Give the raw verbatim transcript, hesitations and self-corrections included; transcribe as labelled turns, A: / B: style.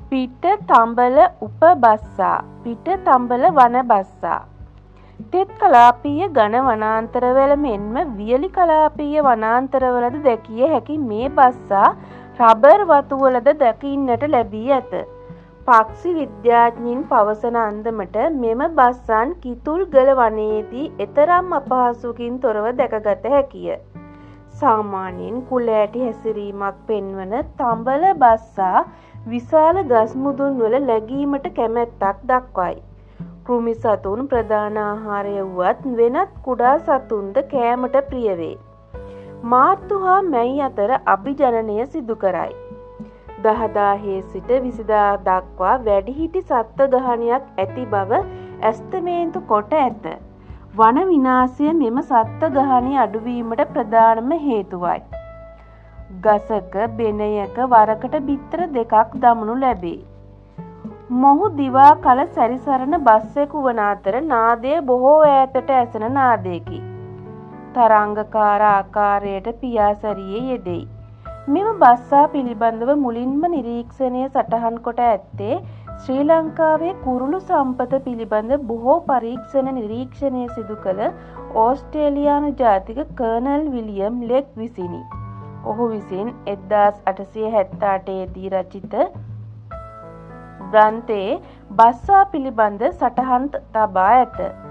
A: පිට තඹල උපබස්සා පිට තඹල වන බස්සා. තෙත් කලාපීය ඝන වනාන්තරවල මෙන්ම වියලි කලාපීය වනාන්තරවලද දැකිය හැකි මේ බස්සා රබර් වතුවලද දකින්නට ලැබී ඇත. පක්ෂි විද්‍යාඥයින් පවසන අන්දමට මෙම බස්සන් කිතුල්ගල වනයේදී එතරම් අපහසුකින් තොරව දැකගත හැකිය. සාමාන්‍යයෙන් කුල ඇටි හැසිරීමක් පෙන්වන තඹල බස්සා විශාල ගස් මුදුන් වල läගීමට කැමැත්තක් දක්වයි. කෘමි සතුන් ප්‍රධාන ආහාරය වුවත් වෙනත් කුඩා සතුන්ද කෑමට ප්‍රිය වේ. මාර්තු හා මැයි අතර අභිජනනය සිදු කරයි. දහදාහේ සිට විසිදා දක්වා වැඩිහිටි සත්ත්ව ගහණයක් ඇති බව ඇස්තමේන්තු කොට ඇත. වන විනාශය මෙම සත්ත්ව ගහණය අඩුවීමට ප්‍රධානම හේතුවයි. ගසක බෙනයක වරකට බිත්තර දෙකක් දමනු ලැබේ. මොහු දිවා කල සැරිසරන බස්සෙකු වන අතර නාදය බොහෝ ඈතට ඇසෙන නාදයකි. තරංගකාර ආකාරයට පියාසරියේ යෙදෙයි. මෙම බස්සා පිළිබඳව මුලින්ම නිරීක්ෂණය සටහන් කොට ඇත්තේ ශ්‍රී ලංකාවේ කුරුළු සම්පත පිළිබඳ බොහෝ පරීක්ෂණ නිරීක්ෂණය සිදු කළ ඕස්ට්‍රේලියානු ජාතික කර්නල් විලියම් ලෙග් විසිනි. ඔහු විසින් එක්දාස් අටසිය හැත්තෑ අටේ දී රචිත ග්‍රන්ථයේ බස්සා පිළිබඳ සටහන් තබා ඇත.